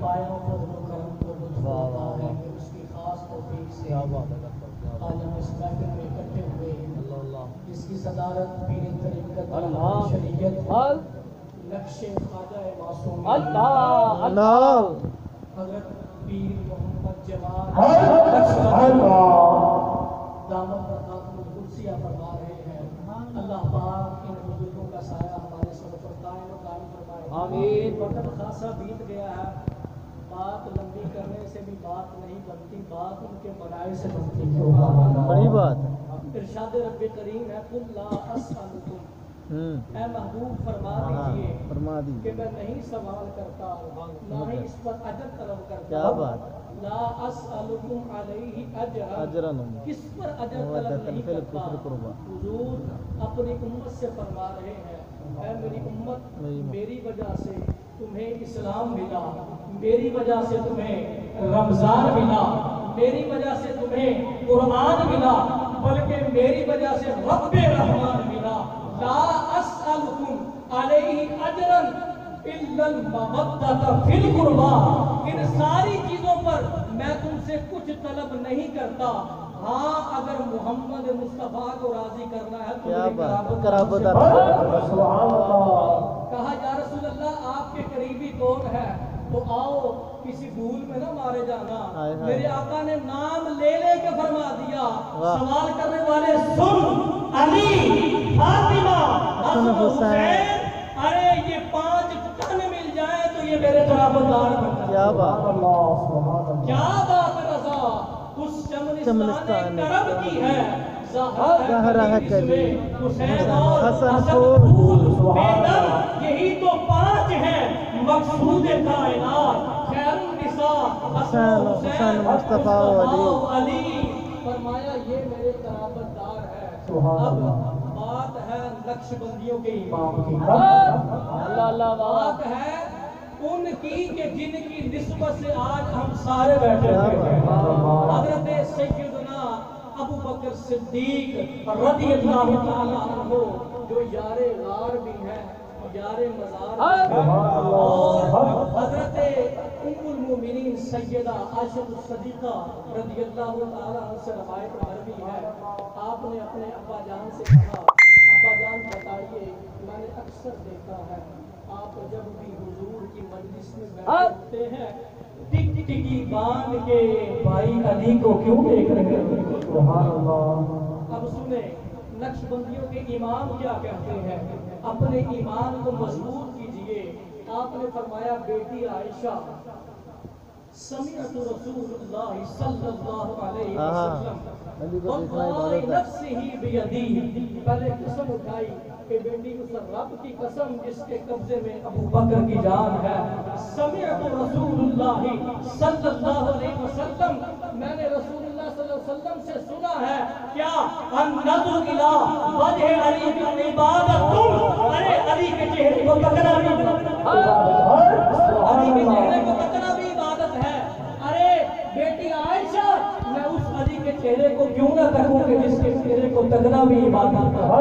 پایوں فضل و کرم کو لطف ہوتا ہے کہ اس کی خاص توفیق سے آج ہم اس محفل میں اکٹھے ہوئے جس کی صدارت پیر طریقت شریعت نقش خواجہ معصوم حضرت پیر محمد جمال دامت برکاتہ القدسیہ فرما رہے ہیں۔ اللہ پاک ان بزرگوں کا سایہ ہمارے سر پر قائم و دائم فرمائے آمین۔ وقت خاصا بیت گیا ہے، بات لمبی کرنے سے بھی بات نہیں بنتی، بات ان کے بنائے سے بنتی ہے۔ بڑی بات ہے۔ ارشاد رب کریم ہے قل لا اسألکم، اے محبوب فرما دیجئے کہ میں نہیں سوال کرتا نہ ہی اس پر اجر طلب کرتا۔ کیا بات، لا اسألکم علیہ اجرا، کس پر اجر طلب نہیں کرتا۔ حضور اپنی امت سے فرما رہے ہیں اے میری امت، میری وجہ سے تمہیں اسلام ملا، میری وجہ سے تمہیں رمضان ملا، میری وجہ سے تمہیں قرآن ملا، بلکہ میری وجہ سے رب رحمان ملا۔ لا اسألکم علیہ اجرا الا المودۃ فی القربى، ان ساری چیزوں پر میں تم سے کچھ طلب نہیں کرتا، ہاں اگر محمد مصطفیٰ کو راضی کرنا ہے تو کیا بات، قرابت۔ سبحان اللہ۔ کہا یا رسول اللہ آپ کے قریبی کون ہے، تو آؤ کسی بھول میں نہ مارے جانا۔ میرے آقا نے نام لے لے کے فرما دیا۔ سوال کرنے والے سن، علی، فاطمہ، حسن، حسین، ارے یہ 5 ٹن مل جائے تو یہ میرے قرابت دار بن جائے۔ کیا بات، کیا بات رضا اس چمنستان کرم کی ہے، زہرا ہے کلی حسین اور حسن پھول بے در، یہی تو 5 ہیں مقصود کائنات، خیر النساء حسن حسین مصطفیٰ علی۔ فرمایا یہ میرے قرابت دار ہے۔ اب بات ہے نقش بندیوں کے امام کی، بات ہے ان کی کہ جن کی نسبت سے آج ہم سارے بیٹھے ہیں۔ حضرت سیدنا ابو بکر صدیق رضی اللہ تعالیٰ عنہ جو یار غار بھی ہیں، یار مزار بھی ہیں، اور حضرت ام المومنین سیدہ عائشہ الصدیقہ رضی اللہ تعالیٰ عنہ سے روایت مروی ہے۔ آپ نے اپنے ابا جان سے کہا ابا جان بتائیے، میں نے اکثر دیکھا ہے آپ جب بھی حضور کی مجلس میں بیٹھتے ہیں ٹک ٹکی باندھ کے بھائی علی کو کیوں دیکھ رہے ہیں؟ سبحان اللہ۔ اب سنیں نقش بندیوں کے امام کیا کہتے ہیں، اپنے ایمان کو مضبوط کیجئے۔ آپ نے فرمایا بیٹی عائشہ سمعت رسول اللہ صلی اللہ علیہ وسلم واللہ نفسہ بیدی، پہلے قسم اٹھائی کہ بیٹی اس رب کی قسم جس کے قبضے میں ابو بکر کی جان ہے۔ سمعت رسول اللہ صلی اللہ علیہ وسلم، میں نے رسول اللہ صلی اللہ علیہ وسلم سے سنا ہے کیا، النظر الی وجہ علی کی عبادت، ارے علی کے چہرے کو تکنا بھی علی کے چہرے کو تکنا بھی عبادت ہے۔ ارے بیٹی عائشہ میں اس علی کے چہرے کو کیوں نہ تکوں کہ جس کے چہرے کو تکنا بھی عبادت ہے۔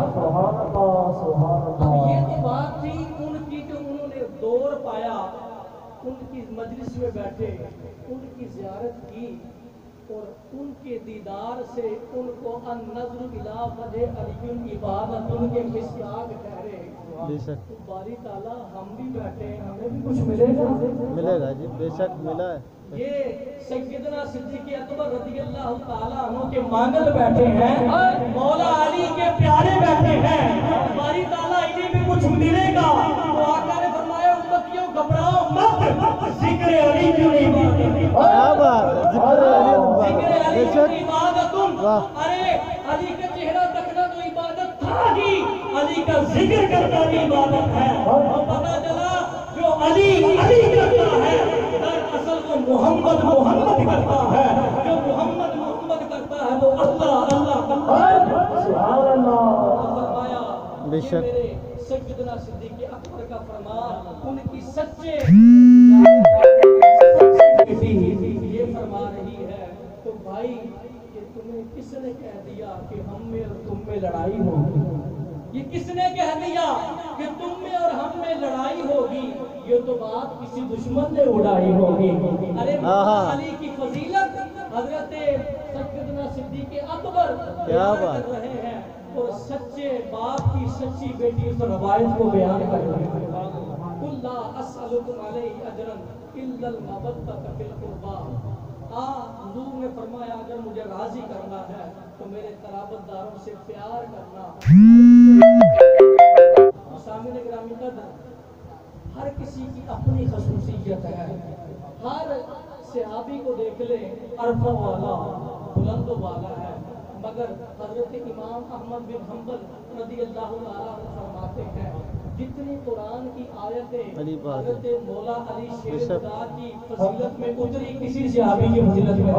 اب یہ تو بات تھی ان کی جو انہوں نے دور پایا، ان کی مجلس میں بیٹھے، ان کی زیارت کی اور ان کے دیدار سے ان کو النظر الی وجہ علی عبادت ان کے مصداق ٹھہرے۔ تو باری تعالیٰ ہم بھی بیٹھے ہیں، ہمیں بھی کچھ ملے گا، ملے گا جی، بے شک ملا ہے۔ یہ سیدنا صدیق اکبر رضی اللہ تعالیٰ عنہ کے مانند بیٹھے ہیں، مولا علی کے پیارے بیٹھے ہیں، باری تعالیٰ انہیں بھی کچھ ملے گا۔ تو آقا نے فرمایا امتیوں گھبراؤ مت، ذکر علی کی عبادت، کیا بات، ذکر علی کی عبادت۔ ارے علی کا چہرہ تکنا تو عبادت تھا ہی، علی کا ذکر کرنا بھی عبادت ہے۔ اور پتہ چلا جو علی علی کرتا ہے دراصل وہ محمد محمد کرتا ہے، جو محمد محمد کرتا ہے وہ اللہ اللہ کرتا ہے۔ سبحان اللہ۔ فرمایا بے شک میرے سیدنا صدیق اکبر کا فرمان، ان کی سچے یہ فرما رہی ہے تو بھائی کہ تمہیں کس نے کہہ دیا کہ ہم میں اور تم میں لڑائی ہوگی؟ یہ کس نے کہہ دیا کہ تم میں اور ہم میں لڑائی ہوگی؟ یہ تو بات کسی دشمن نے اڑائی ہوگی۔ ارے مولا علی کی فضیلت حضرت سیدنا صدیق اکبر بیان کر رہے ہیں، اور سچے باپ کی سچی بیٹی اس روایت کو بیان کر رہے ہیں۔ قُلْ لَا أَسْأَلُكُمْ عَلَيْهِ أَجْرًا إِلَّا الْمَوَدَّةَ فِي الْقُرْبَىٰ۔ حضور نے فرمایا اگر مجھے راضی کرنا ہے تو میرے قرابت داروں سے پیار کرنا۔ سامنے گرامی قدر، ہر کسی کی اپنی خصوصیت ہے۔ ہر صحابی کو دیکھ لے عرفہ والا، بلند والا ہے، مگر حضرت امام احمد بن حنبل رضی اللہ تعالیٰ عنہ فرماتے ہیں جتنی قرآن کی آیتیں حضرت مولا علی شیر خدا کی فضیلت میں اتری کسی صحابی کی فضیلت میں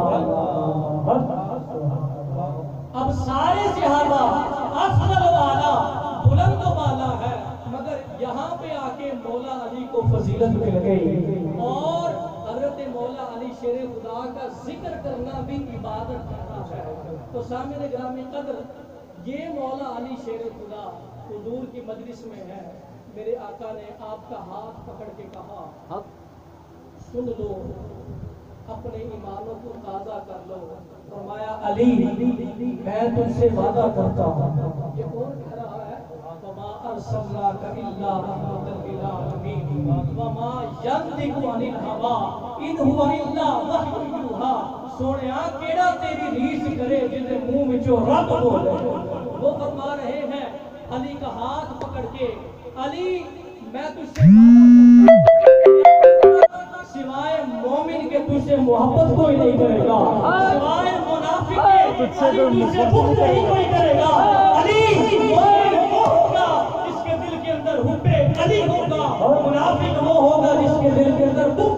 اب سارے صحابہ افضل والا بلند والا ہے، مگر یہاں پہ آ کے مولا علی کو فضیلت مل گئی، اور حضرت مولا علی شیر خدا کا ذکر کرنا بھی عبادت کرنا ہے۔ تو سامنے گرامی قدر، یہ مولا علی شیر خدا حضور کی مجلس میں ہے، میرے آقا نے آپ کا ہاتھ پکڑ کے کہا سن لو، اپنے ایمانوں کو تازہ کر لو۔ فرمایا علی میں تم سے وعدہ کرتا ہوں۔ یہ کون کہہ رہا ہے؟ وما ارسلناک الا رحمۃ للعالمین وما ينطق عن الهوى ان هو الا وحی یوحی۔ سونیا کیڑا تیری ریس کرے جن دے منہ وچوں رب بولے۔ وہ فرما رہے ہیں علی کا ہاتھ پکڑ کے، علی میں تجھ سے سوائے مومن کے تجھ سے محبت کوئی نہیں کرے گا، سوائے منافق کے علی تجھ سے بغض نہیں کوئی کرے گا۔ علی مومن وہ ہوگا جس کے دل کے اندر حب علی ہوگا، منافق وہ ہوگا جس کے دل کے اندر بغض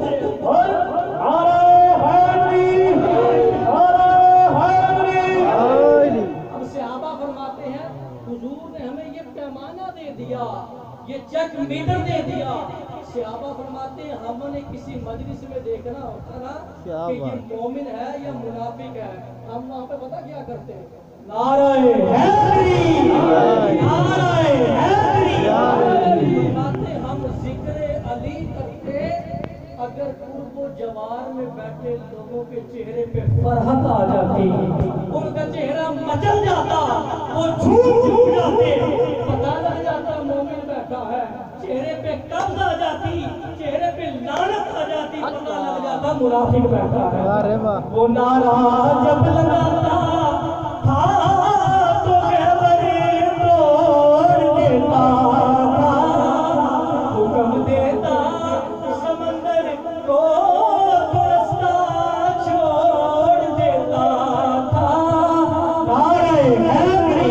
یہ چیک میٹر دے دیا۔ صحابہ فرماتے ہیں ہم نے کسی مجلس میں دیکھنا ہوتا نا کہ یہ مومن ہے یا منافق ہے، ہم وہاں پہ پتہ کیا کرتے ہیں؟ نعرہ حیدری، نعرہ حیدری فرماتے ہم ذکر علی کرتے اگر قرب و جوار میں بیٹھے لوگوں کے چہرے پہ فرحت آ جاتی، ان کا چہرہ مچل جاتا، وہ جھوم جاتے، پتہ لگ جاتا مومن بیٹھا ہے، چہرے پہ قبض آ جاتی، چہرے پہ لعنت آ جاتی، پتہ لگ جاتا منافق بیٹھا ہے۔ وہ نعرہ جب لگاتا تھا تو خیبر توڑ دیتا تھا، حکم دیتا سمندر کو رستہ چھوڑ دیتا تھا۔ نعرہ حیدری،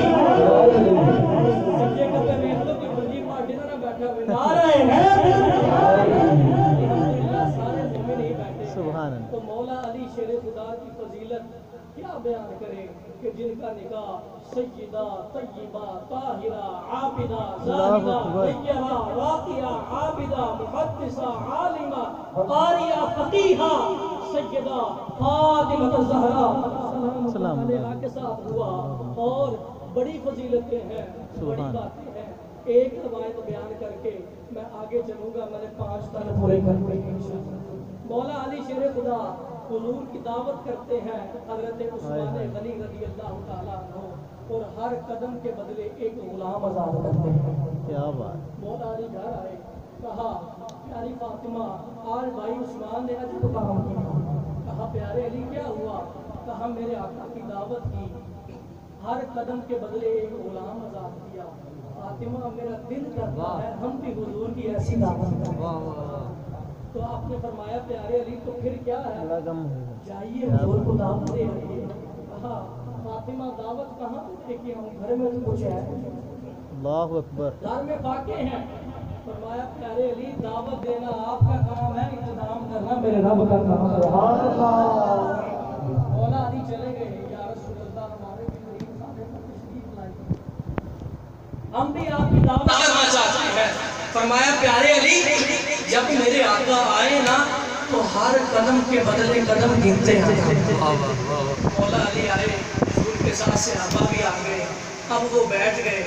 سچے کہتے ہیں تو کہ بنجی پارٹی نہ بیٹھا ہوئے، نعرہ حیدری۔ الحمدللہ سارے مومن ہی بیٹھے ہیں۔ تو مولا علی شیر خدا کی فضیلت کیا بیان کرے کہ جن کا نکاح سیدہ طیبہ طاہرہ عابدہ زاہدہ طیبہ راقیہ عابدہ محدثہ عالمہ قاریہ فقیہہ سیدہ فاطمہ الزہرا سلام علیہا کے ساتھ ہوا، اور بڑی فضیلتیں ہیں، بڑی باتیں ہیں۔ ایک روایت بیان کر کے میں آگے چلوں گا، میں نے 5 تن پورے کرنے ہیں۔ مولا علی شیر خدا حضور کی دعوت کرتے ہیں حضرت عثمان غنی رضی اللہ تعالیٰ عنہ، اور ہر قدم کے بدلے ایک غلام آزاد کرتے ہیں۔ کیا بات! مولا علی گھر آئے، کہا پیاری فاطمہ آج بھائی عثمان نے عجب کام کیا۔ کہا پیارے علی کیا ہوا؟ کہا میرے آقا کی دعوت کی، ہر قدم کے بدلے ایک غلام آزاد کیا۔ فاطمہ میرا دل کرتا ہے ہم بھی حضور کی ایسی دعوت کریں۔ تو آپ نے فرمایا پیارے علی تو پھر کیا ہے؟ جائیے حضور کو دعوت دے رہیے۔ کہا فاطمہ دعوت کہاں دے کہ ہم گھر میں کچھ ہے؟ اللہ اکبر، گھر میں واقع ہیں۔ فرمایا پیارے علی دعوت دینا آپ کا کام ہے، انتظام کرنا میرے رب کا کام ہے۔ سبحان اللہ۔ مولا علی چلے گئے، یا رسول اللہ ہمارے بھی غریب سارے پر تشریف لائیے، ہم بھی آپ کی دعوت کرنا چاہتے ہیں۔ فرمایا پیارے علی جب میرے آقا آئے نا تو ہر قدم کے بدلے قدم گنتے ہیں۔ مولا علی آئے، حضور کے ساتھ صحابہ بھی آ گئے، اب وہ بیٹھ گئے۔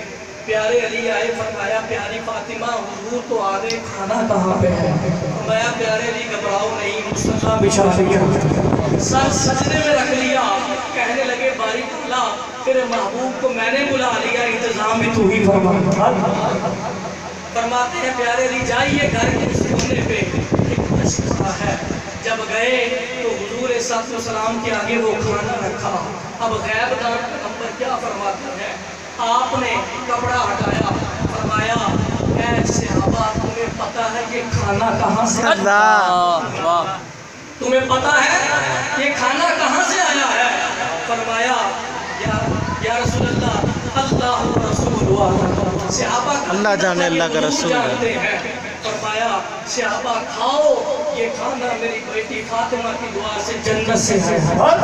پیارے علی آئے، فرمایا پیاری فاطمہ حضور تو آ گئے، کھانا کہاں پہ ہے؟ فرمایا پیارے علی گھبراؤ نہیں، مصطفیٰ بچھا دیا، سر سجدے میں رکھ لیا، کہنے لگے باری تعالیٰ تیرے محبوب کو میں نے بلا لیا، انتظام بھی تو ہی فرما۔ فرماتے ہیں پیارے علی جائیے گھر کے اس کونے پہ ایک مشورہ ہے، جب گئے تو حضور صلی اللہ علیہ وسلم کے آگے وہ کھانا رکھا۔ اب غیب دان پیغمبر کیا فرماتے ہیں، آپ نے کپڑا ہٹایا، فرمایا اے صحابہ تمہیں پتہ ہے یہ کھانا کہاں سے آیا؟ تمہیں پتہ ہے یہ کھانا کہاں سے آیا ہے؟ فرمایا یا رسول اللہ اللہ و رسول اللہ، صحابہ اللہ جانے اللہ کا رسول جانتے ہیں۔ فرمایا صحابہ کھاؤ، یہ کھانا میری بیٹی فاطمہ کی دعا سے جنت سے ہے۔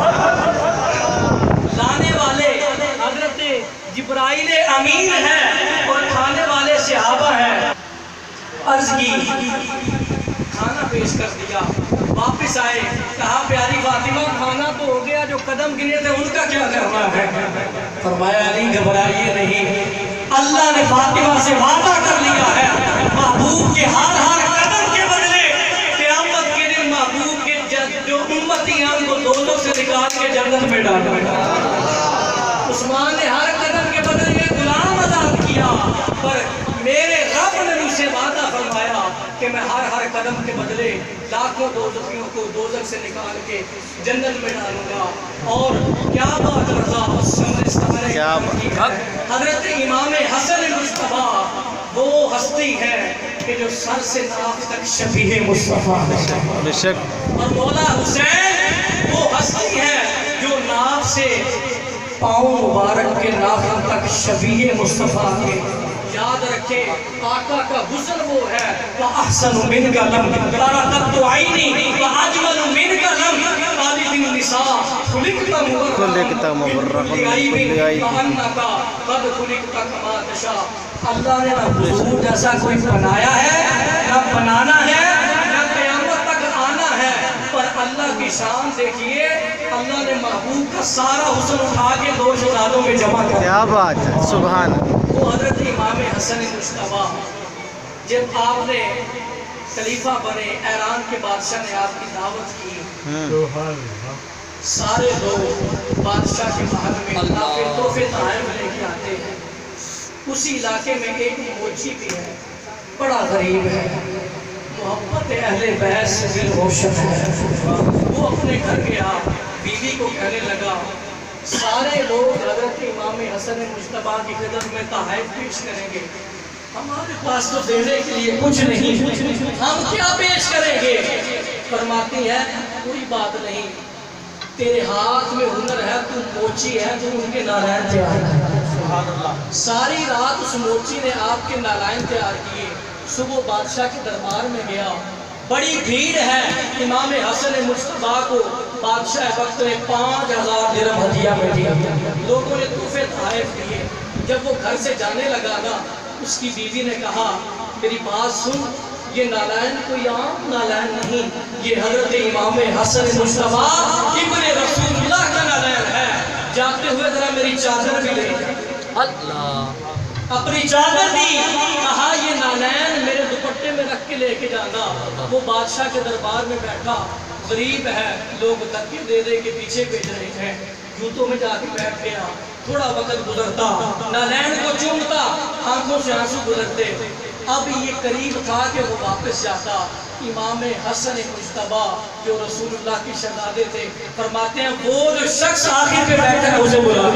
لانے والے حضرت جبرائیل امین ہیں اور کھانے والے صحابہ ہیں۔ عرض کی، کھانا پیش کر دیا، واپس آئے، کہا پیاری فاطمہ کھانا تو ہو گیا، جو قدم گنے تھے ان کا کیا کرنا ہے؟ فرمایا علی گھبرائیے نہیں، اللہ نے فاطمہ سے وعدہ کر لیا ہے، محبوب کے ہر قدم کے بدلے قیامت کے دن محبوب کے جو امتیان کو دوزخ سے نکال کے جنت میں ڈالے گا۔ عثمان نے ہر قدم کے بدلے یہ غلام آزاد کیا، پر میرے رب نے مجھ سے وعدہ فرمایا کہ میں ہر قدم کے بدلے لاکھوں دوزخیوں کو دوزخ سے نکال کے جنت میں ڈالوں گا۔ اور کیا بات رضا حضرت امام حسن مصطفیٰ وہ ہستی ہے کہ جو سر سے ناف تک شبیہ مصطفیٰ ہے، اور مولا حسین وہ ہستی ہے جو ناف سے پاؤں مبارک کے ناخن تک شبیہ مصطفیٰ کے۔ یاد رکھے آقا کا حسن وہ ہے، وَأَحْسَنُ مِنْكَ لَمْ تَرَقَتُ عَيْنِي وَأَجْمَلُ مِنْكَ لَمْ قَالِدِ النِّسَاء خُلِقْتَ مُبَرَّأً مِنْ كُلِّ عَيْبٍ وَأَنَّكَ قَدْ خُلِقْتَ كَمَا تَشَاءُ۔ اللہ نے نہ حضور جیسا کوئی بنایا ہے، نہ بنانا ہے، نہ قیامت تک آنا ہے، پر اللہ کی شان دیکھیے، اللہ نے محبوب کا سارا حسن اٹھا کے دو شہزادوں میں جمع کر دیا۔ کیا بات ہے، سبحان اللہ۔ وہ حضرت امام حسن مصطفیٰ جب آپ نے خلیفہ بنے، ایران کے بادشاہ نے آپ کی دعوت کی، سارے لوگ بادشاہ کے محل میں تحفے تحائف لے کے آتے ہیں۔ اسی علاقے میں ایک موچی بھی ہے، بڑا غریب ہے، محبت اہل بیت سے دل روشن ہے۔ وہ اپنے گھر گیا، بیوی کو کہنے لگا سارے لوگ حضرت امام حسن مصطفیٰ کی خدمت میں تحائف پیش کریں گے، ہمارے پاس تو دینے کے لیے کچھ نہیں، ہم کیا پیش کریں گے؟ فرماتی ہے کوئی بات نہیں، تیرے ہاتھ میں ہنر ہے، تو موچی ہے، تو ان کے نالائن تیار کر۔ ساری رات اس موچی نے آپ کے نالائن تیار کیے، صبح بادشاہ کے دربار میں گیا، بڑی بھیڑ ہے، امام حسن مصطفیٰ کو بادشاہ وقت نے 5000 درہم ہدیہ میں دیا، لوگوں نے تحفے تحائف دیے۔ جب وہ گھر سے جانے لگا نا، اس کی بیوی نے کہا میری بات سن، یہ نالائن کوئی عام نالائن نہیں، یہ حضرت امام حسن مصطفیٰ ابن رسول اللہ کا نالائن ہے، جاتے ہوئے ذرا میری چادر بھی لے جائے۔ اپنی چادر دی، کہا یہ نالائن میرے دوپٹے میں رکھ کے لے کے جانا۔ وہ بادشاہ کے دربار میں بیٹھا، غریب ہے، لوگ دھکے دے دے کے پیچھے بھیج رہے ہیں، جوتوں میں جا کے بیٹھ گیا۔ تھوڑا وقت گزرتا، نالائن کو چومتا، آنکھوں سے آنسو گزرتے۔ اب یہ قریب تھا کہ وہ واپس جاتا۔ امام حسن مصطفیٰ جو رسول اللہ کی شہزادے تھے، فرماتے ہیں وہ جو شخص آخر پہ بیٹھا ہے اسے بلا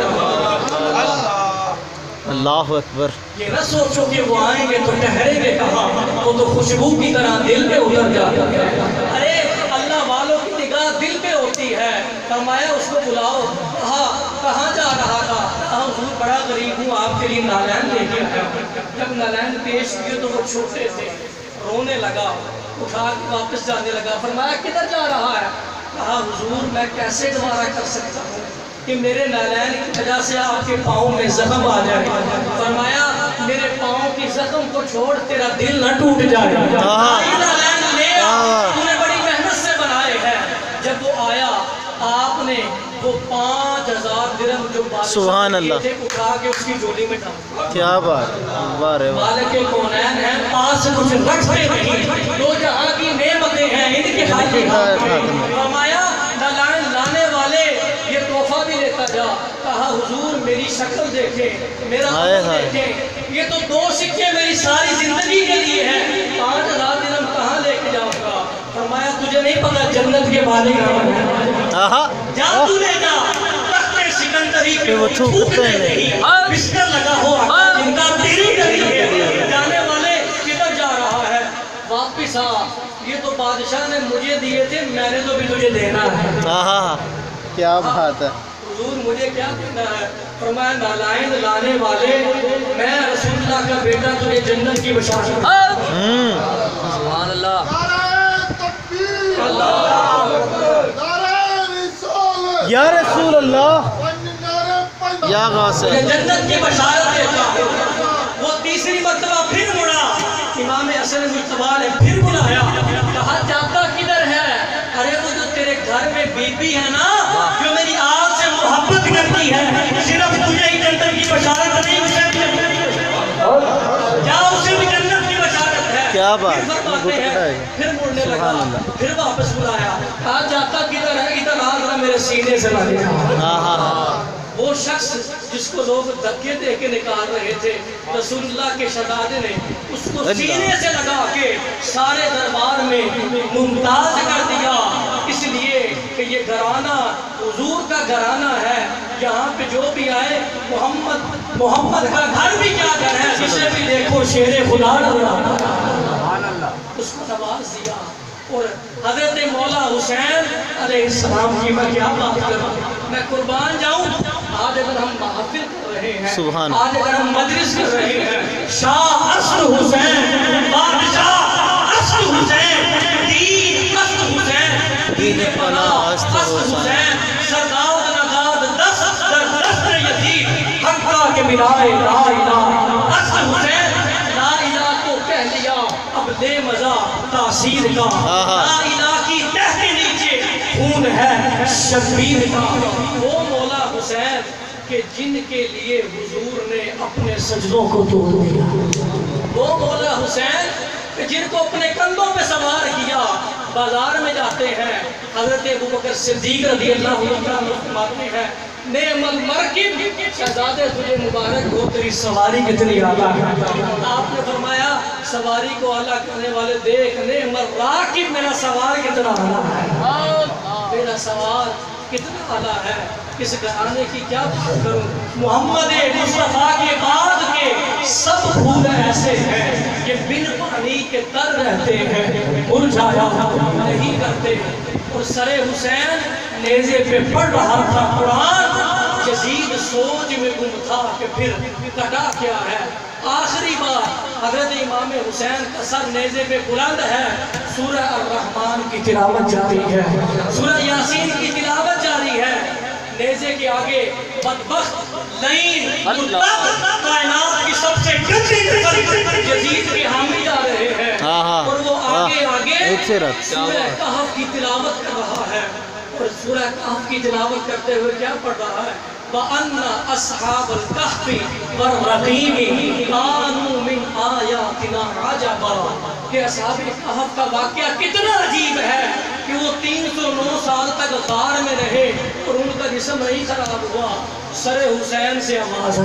دیا۔ اللہ اکبر۔ یہ نہ سوچو کہ وہ آئیں گے تو ٹھہریں گے کہاں، وہ تو خوشبو کی طرح دل پہ اتر جاتا ہے۔ ارے اللہ والوں کی نگاہ دل پہ ہوتی ہے۔ فرمایا اس کو بلاؤ، کہاں جا رہا تھا؟ کہا حضور بڑا غریب ہوں، آپ کے لیے نالائن لے کے آیا۔ جب نالائن پیش کیے تو وہ چھوٹے تھے، رونے لگا، اٹھا کے واپس جانے لگا۔ فرمایا کدھر جا رہا ہے؟ کہا حضور میں کیسے گوارا کر سکتا ہوں کہ میرے نالائن کی وجہ سے آپ کے پاؤں میں زخم آ جائے۔ فرمایا میرے پاؤں کی زخم کو چھوڑ، تیرا دل نہ ٹوٹ جائے۔ نالائن لے آ، تو نے بڑی محنت سے بنائے ہیں۔ جب وہ آیا، آپ نے وہ 5000 درہم جو بادشاہ سبحان اللہ تھے اٹھا کے اس کی جولی میں ڈالا۔ کیا بات واہ رے واہ مالک کونین ہیں پاس کچھ رکھتے نہیں دو جہاں کی نعمتیں ہیں ان کے خاطر فرمایا لانے والے یہ تحفہ بھی لیتا جا کہا حضور میری شکل دیکھیں میرا عمل دیکھیں یہ تو 2 سکے میری ساری زندگی کے لیے ہیں 5000 درہم کہاں لے کے جاؤں گا فرمایا تجھے نہیں پتا جنت کے مالک کون ہے جا تو لے جا تخت سکندری پہ وہ تھوکتے نہیں بستر لگا ہوا جن کا تیری گلی ہے جانے والے کدھر جا رہا ہے واپس آ یہ تو بادشاہ نے مجھے دیے تھے میں نے تو بھی تجھے دینا ہے کیا بات ہے حضور مجھے کیا دینا ہے فرمایا نالائن لانے والے میں رسول اللہ کا بیٹا تجھے جنت کی بشارت سبحان اللہ یا رسول اللہ یا غوث جنت کی بشارت دیتا وہ تیسری مرتبہ پھر مڑا امام حسن مجتبیٰ نے پھر بلایا کہا جاتا کدھر ہے ارے وہ جو تیرے گھر میں بی بی ہے نا جو میری آگ سے محبت کرتی ہے صرف تجھے ہی جنت کی بشارت نہیں اسے بھی جنت کی بشارت جا اسے بھی جنت کی بشارت ہے کیا بات پھر مڑنے لگا پھر واپس بلایا کہا جاتا کدھر ہے ادھر آ ذرا میرے سینے سے لگا وہ شخص جس کو لوگ دھکے دے کے نکال رہے تھے رسول اللہ کے شہزادے نے اس کو سینے سے لگا کے سارے دربار میں ممتاز کر دیا اس لیے کہ یہ گھرانہ حضور کا گھرانہ ہے یہاں پہ جو بھی آئے محمد کا گھر بھی کیا گھر ہے جسے بھی دیکھو شیر خدا اس کو نواز دیا اور حضرت مولا حسین علیہ السلام کی میں کیا بات کروں میں قربان جاؤں آج اگر ہم محفل کر رہے ہیں آج اگر ہم مجلس کر رہے ہیں شاہ اصل حسین بادشاہ اصل حسین دین اصل حسین دین پناہ اصل حسین سرداد نگاد دست در دست یزید حقا کے بلائے لا الہ اصل حسین لا الہ کو کہہ لیا اب لے مزہ تاثیر کا لا الہ کی تہ کے نیچے خون ہے شبیر کا وہ مولا حسین کہ جن کے لیے حضور نے اپنے سجدوں کو توڑ دیا وہ مولا حسین کہ جن کو اپنے کندھوں پہ سوار کیا بازار میں جاتے ہیں حضرت ابوبکر صدیق رضی اللہ عنہ فرماتے ہیں نعم المرکب شہزادے تجھے مبارک ہو تیری سواری کتنی اعلیٰ ہے آپ نے فرمایا سواری کو اعلیٰ کرنے والے دیکھ نعم الراکب میرا سوار کتنا اعلیٰ ہے میرا سوار کتنا اعلیٰ ہے اس گھرانے کی کیا بات کروں محمد مصطفیٰ کے بعد کے سب پھول ایسے ہیں کہ بن پانی کے تر رہتے ہیں مرجھایا نہیں کرتے اور سر حسین نیزے پہ پڑھ رہا تھا قرآن یزید سوچ میں گم تھا کہ پھر کٹا کیا ہے آخری بار حضرت امام حسین کا سر نیزے پہ بلند ہے سورہ الرحمن کی تلاوت جاری ہے سورہ یاسین کی تلاوت جاری ہے نیزے کے آگے بدبخت لعین مرتد کائنات کی سب سے گندی نسل یزید کے حامی جا رہے ہیں اور وہ آگے سورہ کہف کی تلاوت کر رہا ہے اور سورہ کہف کی تلاوت کرتے ہوئے کیا پڑھ رہا ہے وَأَنَّ أَصْحَابَ الْكَهْفِ وَالرَّقِيمِ كَانُوا مِنْ آيَاتِنَا عَجَبًا کہ اصحاب کہف کا واقعہ کتنا عجیب ہے کہ وہ 309 سال تک غار میں رہے اور ان کا جسم نہیں خراب ہوا سر حسین سے آواز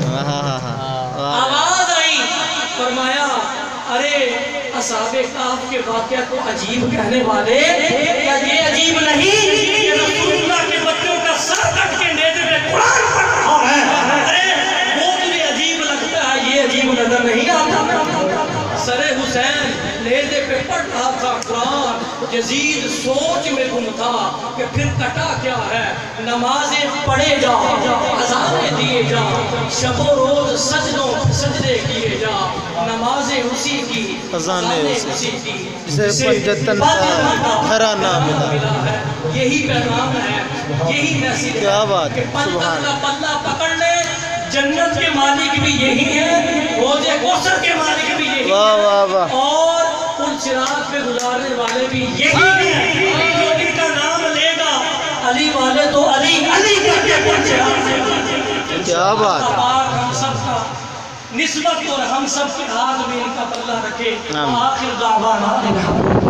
آئی فرمایا ارے اصحاب کہف کے واقعہ کو عجیب کہنے والے کیا یہ عجیب نہیں کہ رسول اللہ کے بچوں کا سر کٹ کے نیزے پہ قرآن پڑھ رہا ہے ارے وہ تجھے عجیب لگتا ہے یہ عجیب نظر نہیں آتا سر حسین نیزے پہ پڑھ رہا تھا قرآن یزید سوچ میں گم تھا کہ پھر کٹا کیا ہے نمازیں پڑھے جا اذانیں دیے جا شب و روز سجدے کیے جا نمازیں اسی کی اذانیں اسی کی جسے پنجتن گھرانہ ملا ہے یہی پیغام ہے یہی میسیج ہے کیا بات کہ پنجتن کا پلہ پکڑ لے جنت کے مالک بھی یہی ہے روزے کوثر کے مالک بھی یہی ہے اور ان چراغ پہ گزارنے والے بھی یہی ہیں جو ان کا نام لے گا علی والے تو علی علی کر کے ان چراغ سے کیا بات ہم سب کا نسبت اور ہم سب کے ہاتھ میں ان کا پلہ رکھے. آمین. آخر دعوانا